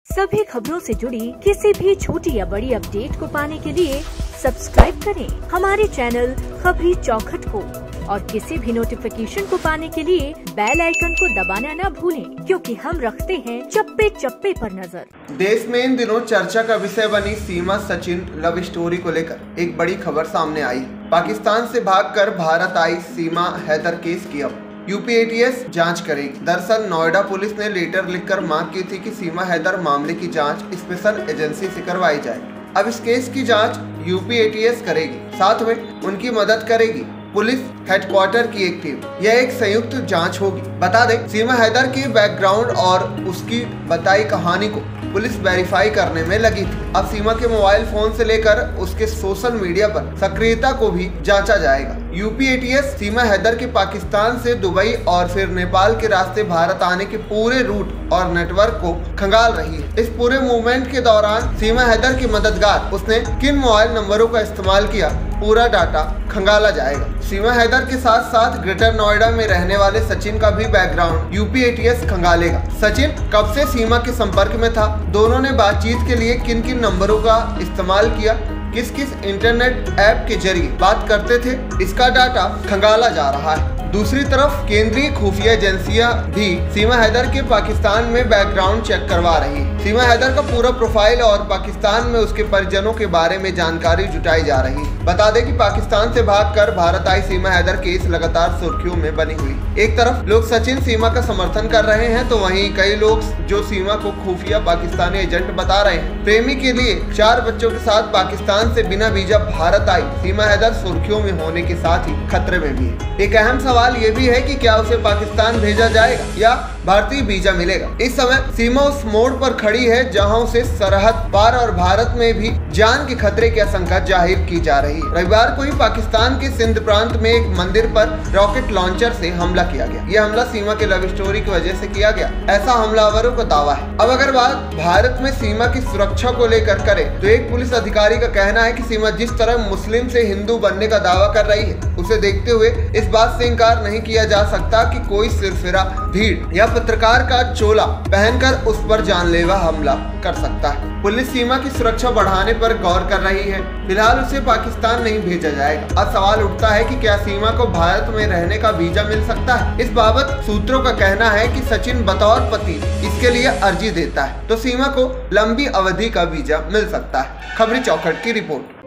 सभी खबरों से जुड़ी किसी भी छोटी या बड़ी अपडेट को पाने के लिए सब्सक्राइब करें हमारे चैनल खबरी चौखट को और किसी भी नोटिफिकेशन को पाने के लिए बेल आइकन को दबाना न भूलें, क्योंकि हम रखते हैं चप्पे चप्पे पर नजर। देश में इन दिनों चर्चा का विषय बनी सीमा सचिन लव स्टोरी को लेकर एक बड़ी खबर सामने आई। पाकिस्तान से भागकर भारत आई सीमा हैदर केस की अब यूपी एटीएस जांच करेगी। दरअसल नोएडा पुलिस ने लेटर लिखकर मांग की थी कि सीमा हैदर मामले की जांच स्पेशल एजेंसी से करवाई जाए। अब इस केस की जांच यूपी एटीएस करेगी, साथ में उनकी मदद करेगी पुलिस हेडक्वार्टर की एक टीम। यह एक संयुक्त जांच होगी। बता दें, सीमा हैदर की बैकग्राउंड और उसकी बताई कहानी को पुलिस वेरीफाई करने में लगी थी। अब सीमा के मोबाइल फोन से लेकर उसके सोशल मीडिया पर सक्रियता को भी जांचा जाएगा। यूपी एटीएस सीमा हैदर के पाकिस्तान से दुबई और फिर नेपाल के रास्ते भारत आने के पूरे रूट और नेटवर्क को खंगाल रही है। इस पूरे मूवमेंट के दौरान सीमा हैदर की मददगार उसने किन मोबाइल नंबरों का इस्तेमाल किया, पूरा डाटा खंगाला जाएगा। सीमा हैदर के साथ साथ ग्रेटर नोएडा में रहने वाले सचिन का भी बैकग्राउंड यूपी एटीएस खंगालेगा। सचिन कब से सीमा के संपर्क में था, दोनों ने बातचीत के लिए किन किन नंबरों का इस्तेमाल किया, किस किस इंटरनेट ऐप के जरिए बात करते थे, इसका डाटा खंगाला जा रहा है। दूसरी तरफ केंद्रीय खुफिया एजेंसियां भी सीमा हैदर के पाकिस्तान में बैकग्राउंड चेक करवा रही है। सीमा हैदर का पूरा प्रोफाइल और पाकिस्तान में उसके परिजनों के बारे में जानकारी जुटाई जा रही है। बता दें कि पाकिस्तान से भागकर भारत आई सीमा हैदर केस लगातार सुर्खियों में बनी हुई। एक तरफ लोग सचिन सीमा का समर्थन कर रहे हैं, तो वहीं कई लोग जो सीमा को खुफिया पाकिस्तानी एजेंट बता रहे हैं। प्रेमी के लिए 4 बच्चों के साथ पाकिस्तान से बिना वीजा भारत आई सीमा हैदर सुर्खियों में होने के साथ ही खतरे में भी है। एक अहम सवाल ये भी है कि क्या उसे पाकिस्तान भेजा जाएगा या भारतीय वीजा मिलेगा। इस समय सीमा उस मोड़ पर खड़ी है जहां उसे सरहद पार और भारत में भी जान के खतरे की आशंका जाहिर की जा रही है। रविवार को ही पाकिस्तान के सिंध प्रांत में एक मंदिर पर रॉकेट लॉन्चर से हमला किया गया। यह हमला सीमा के लव स्टोरी की वजह से किया गया, ऐसा हमलावरों का दावा है। अब अगर बात भारत में सीमा की सुरक्षा को लेकर करे तो एक पुलिस अधिकारी का कहना है कि सीमा जिस तरह मुस्लिम से हिंदू बनने का दावा कर रही है, उसे देखते हुए इस बात से इंकार नहीं किया जा सकता कि कोई सिरफिरा भीड़ या पत्रकार का चोला पहनकर उस पर जानलेवा हमला कर सकता है। पुलिस सीमा की सुरक्षा बढ़ाने पर गौर कर रही है। फिलहाल उसे पाकिस्तान नहीं भेजा जाएगा। अब सवाल उठता है कि क्या सीमा को भारत में रहने का वीजा मिल सकता है। इस बाबत सूत्रों का कहना है कि सचिन बतौर पति इसके लिए अर्जी देता है तो सीमा को लंबी अवधि का वीजा मिल सकता है। खबरी चौखट की रिपोर्ट।